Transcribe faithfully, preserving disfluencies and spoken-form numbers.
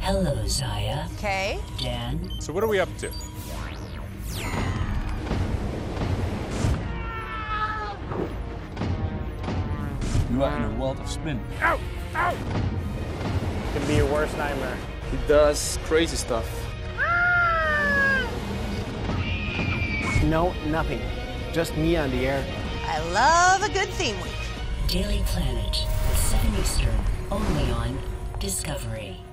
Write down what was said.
Hello, Zaya. Okay. Dan. So what are we up to? You are in a world of spin. Ow! Ow! Could be your worst nightmare. He does crazy stuff. No, nothing. Just me on the air. I love a good theme week. Daily Planet, seven Eastern, only on Discovery.